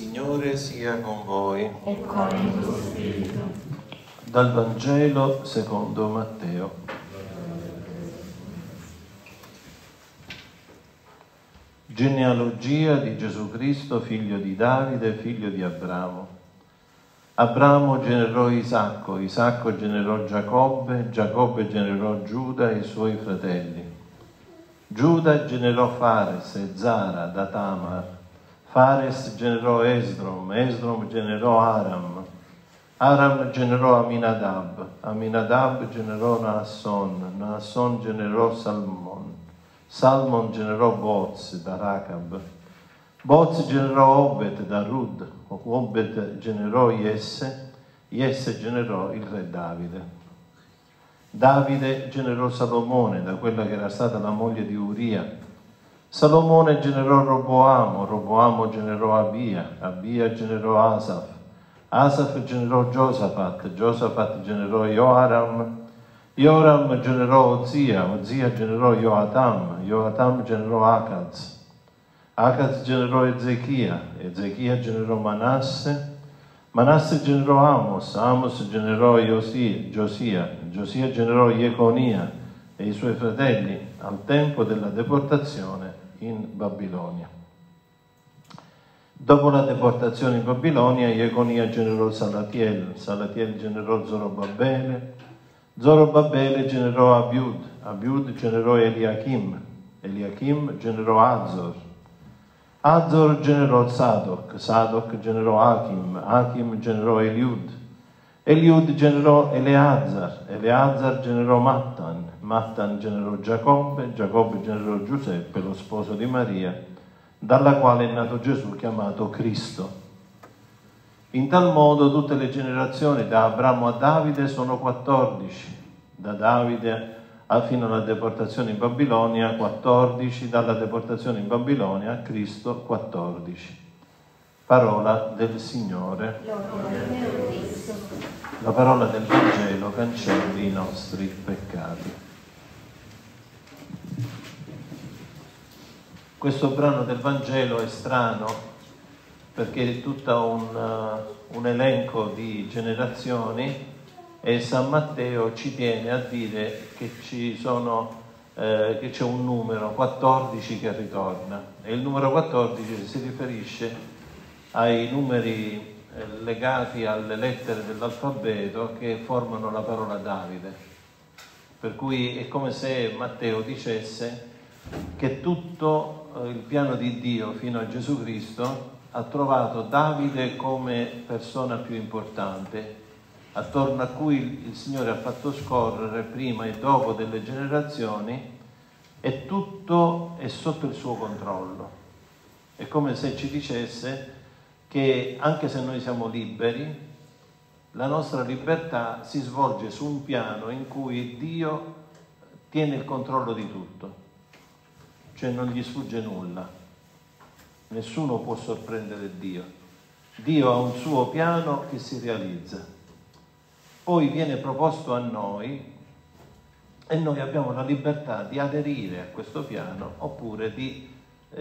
Signore sia con voi. E con il tuo spirito. Dal Vangelo secondo Matteo. Genealogia di Gesù Cristo, figlio di Davide, figlio di Abramo. Abramo generò Isacco, Isacco generò Giacobbe, Giacobbe generò Giuda e i suoi fratelli. Giuda generò Fares e Zara da Tamar. Fares generò Esdrom, Esdrom generò Aram. Aram generò Aminadab, Aminadab generò Naasson, Naasson generò Salmon, Salmon generò Boaz da Racab, Boaz generò Obed da Rud, Obed generò Jesse, Jesse generò il re Davide. Davide generò Salomone da quella che era stata la moglie di Uria. Salomone generò Roboamo, Roboamo generò Abia, Abia generò Asaf, Asaf generò Giosafat, Giosafat generò Joaram, Joram generò Ozia, Ozia generò Joatam, Joatam generò Acaz, Acaz generò Ezechia, Ezechia generò Manasse, Manasse generò Amos, Amos generò Giosia, Giosia generò Jeconia e i suoi fratelli al tempo della deportazione in Babilonia. Dopo la deportazione in Babilonia, Jeconia generò Salatiel, Salatiel generò Zorobabele, Zorobabele generò Abiud, Abiud generò Eliachim, Eliachim generò Azor, Azor generò Sadoc, Sadoc generò Achim, Achim generò Eliud, Eliud generò Eleazar, Eleazar generò Mattan, Mattan generò Giacobbe, Giacobbe generò Giuseppe, lo sposo di Maria, dalla quale è nato Gesù chiamato Cristo. In tal modo tutte le generazioni da Abramo a Davide sono 14, da Davide fino alla deportazione in Babilonia 14, dalla deportazione in Babilonia a Cristo 14. Parola del Signore. La parola del Vangelo cancelli i nostri peccati. Questo brano del Vangelo è strano perché è tutto un elenco di generazioni e San Matteo ci tiene a dire che che c'è un numero 14 che ritorna e il numero 14 si riferisce ai numeri legati alle lettere dell'alfabeto che formano la parola Davide. Per cui è come se Matteo dicesse che tutto il piano di Dio fino a Gesù Cristo ha trovato Davide come persona più importante, attorno a cui il Signore ha fatto scorrere prima e dopo delle generazioni e tutto è sotto il suo controllo. È come se ci dicesse che anche se noi siamo liberi, la nostra libertà si svolge su un piano in cui Dio tiene il controllo di tutto. Cioè non gli sfugge nulla, nessuno può sorprendere Dio. Dio ha un suo piano che si realizza, poi viene proposto a noi e noi abbiamo la libertà di aderire a questo piano oppure di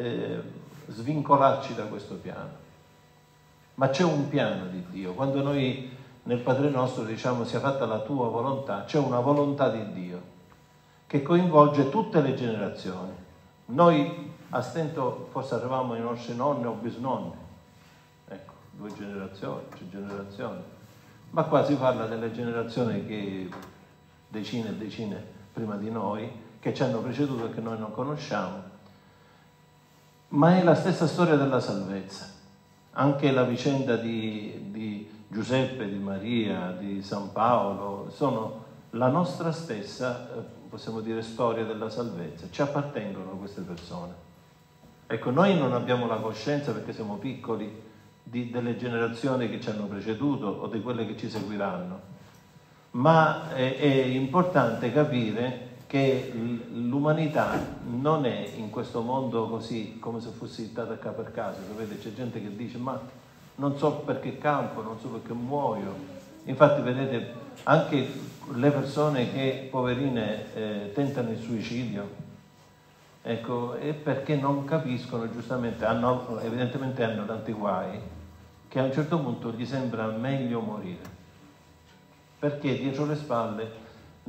svincolarci da questo piano. Ma c'è un piano di Dio. Quando noi nel Padre nostro diciamo sia fatta la tua volontà, c'è una volontà di Dio che coinvolge tutte le generazioni. Noi a stento forse arrivavamo ai nostri nonni o bisnonni, ecco, 2 generazioni, 3 generazioni, ma qua si parla delle generazioni che decine e decine prima di noi, che ci hanno preceduto e che noi non conosciamo, ma è la stessa storia della salvezza. Anche la vicenda di Giuseppe, di Maria, di San Paolo, sono la nostra stessa possiamo dire storia della salvezza, ci appartengono queste persone. Ecco, noi non abbiamo la coscienza perché siamo piccoli delle generazioni che ci hanno preceduto o di quelle che ci seguiranno, ma è importante capire che l'umanità non è in questo mondo così come se fosse stata qua per caso. Sapete, c'è gente che dice ma non so perché campo, non so perché muoio. Infatti vedete anche le persone che, poverine, tentano il suicidio, ecco, è perché non capiscono giustamente, evidentemente hanno tanti guai che a un certo punto gli sembra meglio morire, perché dietro le spalle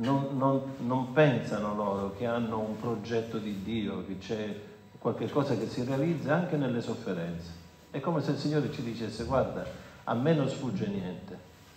non pensano loro che hanno un progetto di Dio, che c'è qualche cosa che si realizza anche nelle sofferenze. È come se il Signore ci dicesse: guarda, a me non sfugge niente,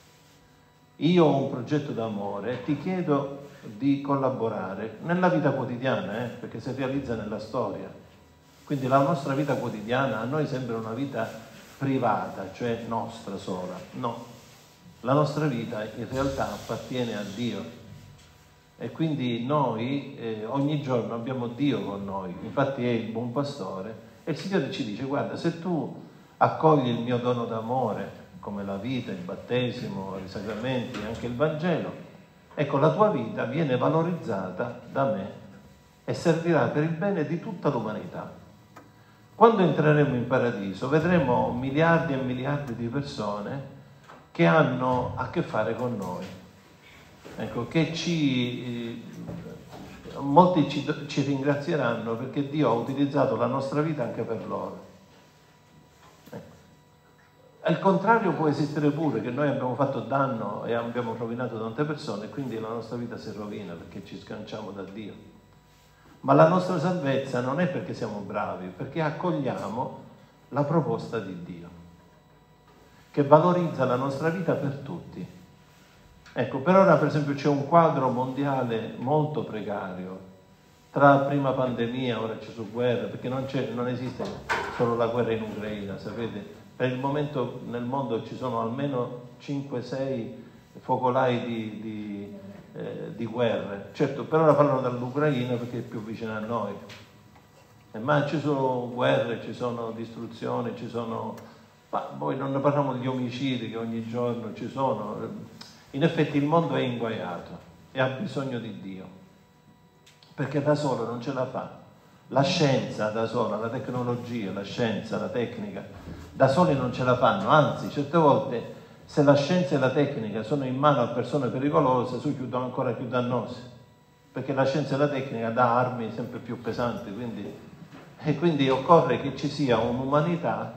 io ho un progetto d'amore e ti chiedo di collaborare nella vita quotidiana, perché si realizza nella storia. Quindi la nostra vita quotidiana a noi sembra una vita privata, cioè nostra sola. No, la nostra vita in realtà appartiene a Dio. E quindi noi ogni giorno abbiamo Dio con noi, infatti è il buon pastore, e il Signore ci dice: guarda, se tu accogli il mio dono d'amore, come la vita, il battesimo, i sacramenti, anche il Vangelo, ecco, la tua vita viene valorizzata da me e servirà per il bene di tutta l'umanità. Quando entreremo in paradiso vedremo miliardi e miliardi di persone che hanno a che fare con noi. Ecco, che molti ci ringrazieranno perché Dio ha utilizzato la nostra vita anche per loro. Ecco. Al contrario può esistere pure, che noi abbiamo fatto danno e abbiamo rovinato tante persone e quindi la nostra vita si rovina perché ci sganciamo da Dio. Ma la nostra salvezza non è perché siamo bravi, perché accogliamo la proposta di Dio, che valorizza la nostra vita per tutti. Ecco, per ora per esempio c'è un quadro mondiale molto precario, tra prima pandemia, ora c'è su guerra, perché non esiste solo la guerra in Ucraina, sapete? Per il momento nel mondo ci sono almeno 5-6 focolai di guerre. Certo, per ora parlano dall'Ucraina perché è più vicina a noi. Ma ci sono guerre, ci sono distruzioni, ma poi non ne parliamo degli omicidi che ogni giorno ci sono. In effetti il mondo è inguaiato e ha bisogno di Dio, perché da solo non ce la fa. La scienza da sola, la tecnologia, la scienza, la tecnica, da soli non ce la fanno. Anzi, certe volte, se la scienza e la tecnica sono in mano a persone pericolose, sono ancora più dannose, perché la scienza e la tecnica dà armi sempre più pesanti, quindi occorre che ci sia un'umanità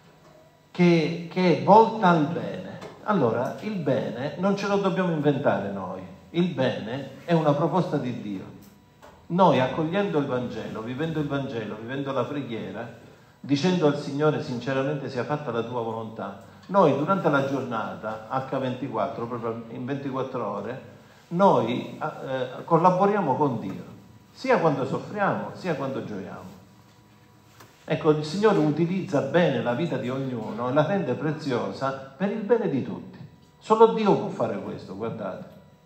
che è volta al bene. Allora, il bene non ce lo dobbiamo inventare noi, il bene è una proposta di Dio. Noi, accogliendo il Vangelo, vivendo la preghiera, dicendo al Signore sinceramente: sia fatta la tua volontà, noi durante la giornata, H24, proprio in 24 ore, noi collaboriamo con Dio, sia quando soffriamo, sia quando gioiamo. Ecco, il Signore utilizza bene la vita di ognuno e la rende preziosa per il bene di tutti. Solo Dio può fare questo, guardate.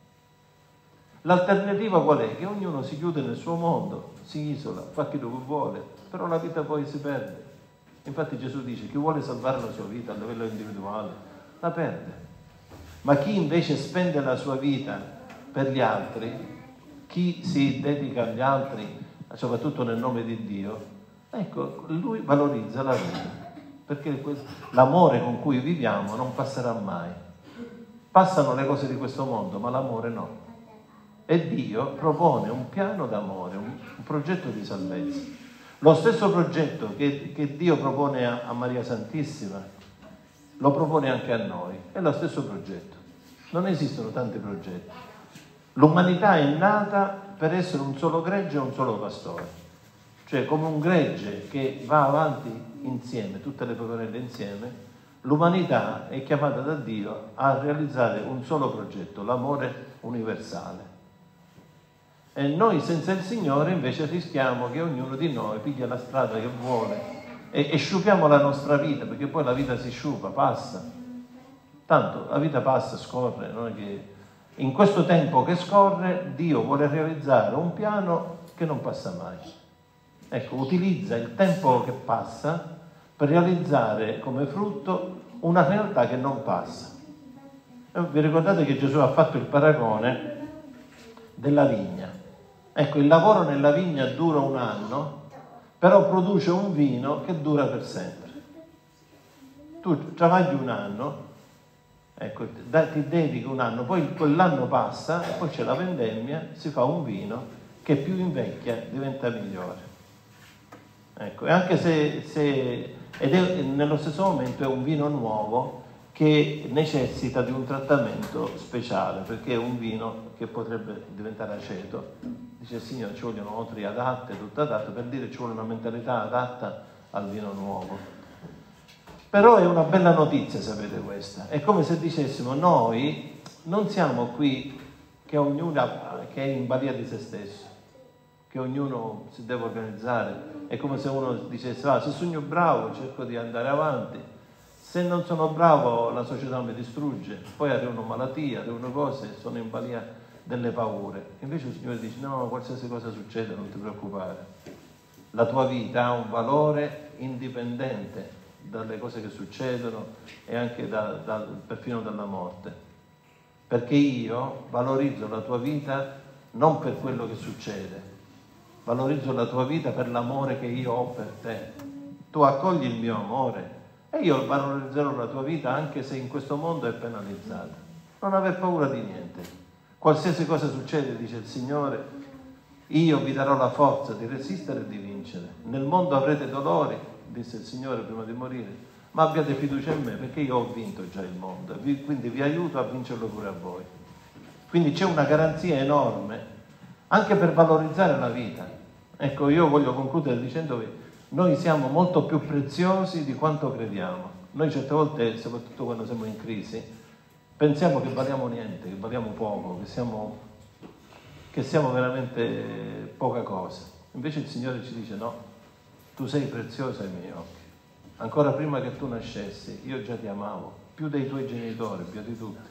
L'alternativa qual è? Che ognuno si chiude nel suo mondo, si isola, fa quello che vuole, però la vita poi si perde. Infatti Gesù dice: chi vuole salvare la sua vita a livello individuale, la perde. Ma chi invece spende la sua vita per gli altri, chi si dedica agli altri, soprattutto nel nome di Dio, ecco, lui valorizza la vita, perché l'amore con cui viviamo non passerà mai. Passano le cose di questo mondo, ma l'amore no. E Dio propone un piano d'amore, un progetto di salvezza. Lo stesso progetto che Dio propone a Maria Santissima, lo propone anche a noi. È lo stesso progetto. Non esistono tanti progetti. L'umanità è nata per essere un solo gregge e un solo pastore. Cioè, come un gregge che va avanti insieme, tutte le pecorelle insieme, l'umanità è chiamata da Dio a realizzare un solo progetto, l'amore universale. E noi senza il Signore invece rischiamo che ognuno di noi piglia la strada che vuole e sciupiamo la nostra vita, perché poi la vita si sciupa, passa. Tanto la vita passa, scorre, non è che in questo tempo che scorre Dio vuole realizzare un piano che non passa mai. Ecco, utilizza il tempo che passa per realizzare come frutto una realtà che non passa. Vi ricordate che Gesù ha fatto il paragone della vigna? Ecco, il lavoro nella vigna dura 1 anno, però produce un vino che dura per sempre. Tu travagli 1 anno, ecco, ti dedichi 1 anno, poi quell'anno passa, e poi c'è la vendemmia, si fa un vino che più invecchia diventa migliore. Ecco, e anche se ed è nello stesso momento è un vino nuovo che necessita di un trattamento speciale, perché è un vino che potrebbe diventare aceto. Dice il Signore, ci vogliono otri adatte, tutto adatto, per dire ci vuole una mentalità adatta al vino nuovo. Però è una bella notizia, sapete questa. È come se dicessimo, noi non siamo qui che ognuno che è in balia di se stesso, che ognuno si deve organizzare. È come se uno dicesse, se sono bravo cerco di andare avanti, se non sono bravo la società mi distrugge, poi arrivano malattie, arrivano cose, sono in balia delle paure. Invece il Signore dice, no, qualsiasi cosa succede non ti preoccupare, la tua vita ha un valore indipendente dalle cose che succedono e anche perfino dalla morte, perché io valorizzo la tua vita non per quello che succede, valorizzo la tua vita per l'amore che io ho per te. Tu accogli il mio amore e io valorizzerò la tua vita anche se in questo mondo è penalizzata. Non aver paura di niente. Qualsiasi cosa succede, dice il Signore, io vi darò la forza di resistere e di vincere. Nel mondo avrete dolori, disse il Signore prima di morire, ma abbiate fiducia in me perché io ho vinto già il mondo, quindi vi aiuto a vincerlo pure a voi. Quindi c'è una garanzia enorme anche per valorizzare la vita. Ecco, io voglio concludere dicendovi, noi siamo molto più preziosi di quanto crediamo. Noi certe volte, soprattutto quando siamo in crisi, pensiamo che valiamo niente, che valiamo poco, che siamo veramente poca cosa. Invece il Signore ci dice no, tu sei prezioso ai miei occhi. Ancora prima che tu nascessi, io già ti amavo, più dei tuoi genitori, più di tutti.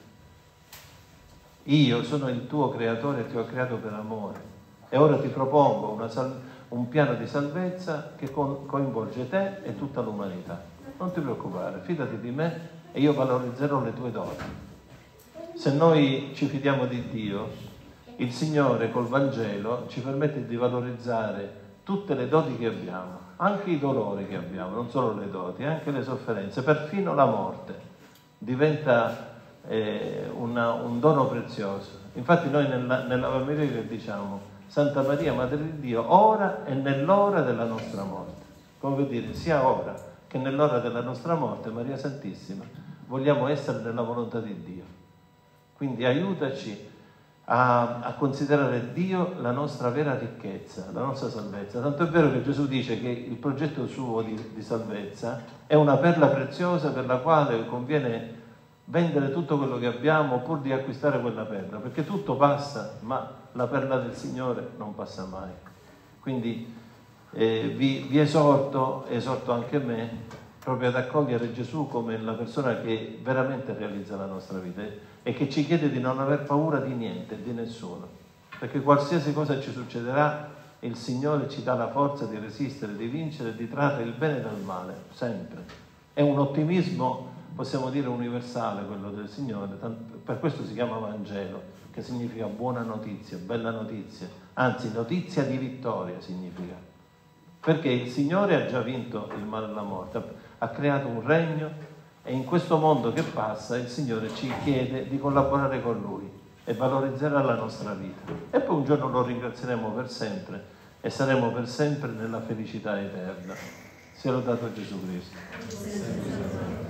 Io sono il tuo creatore e ti ho creato per amore. E ora ti propongo un piano di salvezza che coinvolge te e tutta l'umanità. Non ti preoccupare, fidati di me e io valorizzerò le tue doti. Se noi ci fidiamo di Dio, il Signore col Vangelo ci permette di valorizzare tutte le doti che abbiamo, anche i dolori che abbiamo, non solo le doti, anche le sofferenze, perfino la morte diventa un dono prezioso. Infatti noi nella Maria diciamo Santa Maria, Madre di Dio, ora e nell'ora della nostra morte. Come vuol dire, sia ora che nell'ora della nostra morte, Maria Santissima, vogliamo essere nella volontà di Dio. Quindi aiutaci a considerare Dio la nostra vera ricchezza, la nostra salvezza. Tanto è vero che Gesù dice che il progetto suo di salvezza è una perla preziosa per la quale conviene vendere tutto quello che abbiamo pur di acquistare quella perla, perché tutto passa, ma la perla del Signore non passa mai. Quindi vi esorto anche me proprio ad accogliere Gesù come la persona che veramente realizza la nostra vita e che ci chiede di non aver paura di niente, di nessuno, perché qualsiasi cosa ci succederà, il Signore ci dà la forza di resistere, di vincere, di trarre il bene dal male, sempre. È un ottimismo, possiamo dire, universale quello del Signore, per questo si chiama Vangelo, che significa buona notizia, bella notizia, anzi notizia di vittoria significa, perché il Signore ha già vinto il male e la morte, ha creato un regno e in questo mondo che passa il Signore ci chiede di collaborare con Lui e valorizzerà la nostra vita e poi un giorno lo ringrazieremo per sempre e saremo per sempre nella felicità eterna. Sia lodato Gesù Cristo.